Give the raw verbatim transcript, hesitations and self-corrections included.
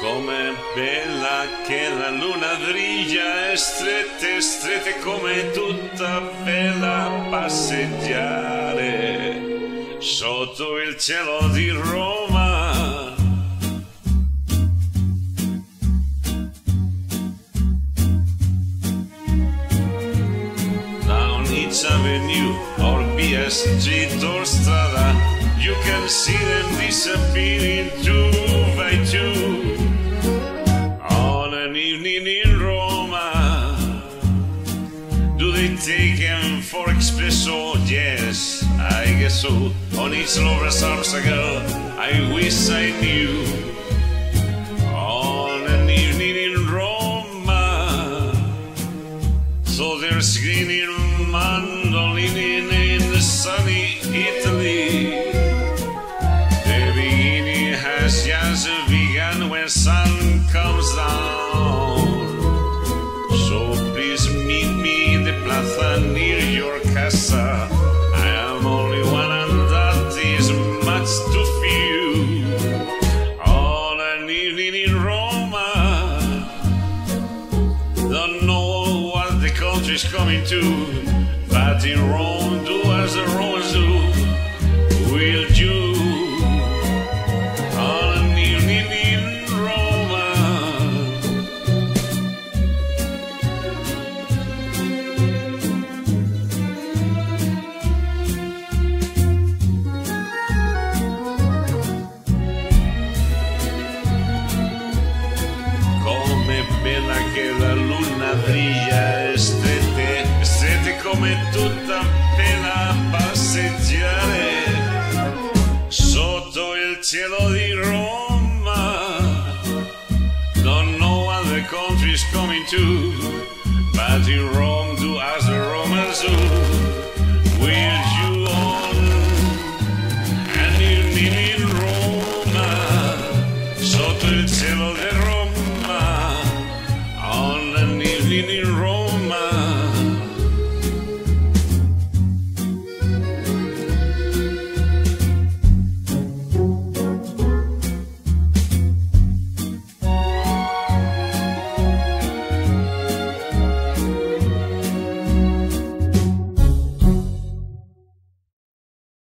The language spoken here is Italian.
Com'è bella che la luna briglia, e strette, strette come tutta bella passeggiare sotto il cielo di Roma. Down each avenue or B S Street or strada, you can see them disappearing two by two. On an evening in Roma, do they take him for espresso? Yes, I guess so. On each lover's arms a girl I wish I knew. On an evening in Roma, so they're singing mandolin in the sunny Italy. The beginning has just begun when sun comes down. So please meet me in the plaza near your casa. I am only one and that is much too few. On an evening in Roma, don't know what the country's coming to, but in Rome do as the Romans do. Will you? Bella che la luna briglia, e strette, strette come tutta bella passeggiare sotto il cielo di Roma. Don't know what the country's coming to, but in Rome do as the Romans do.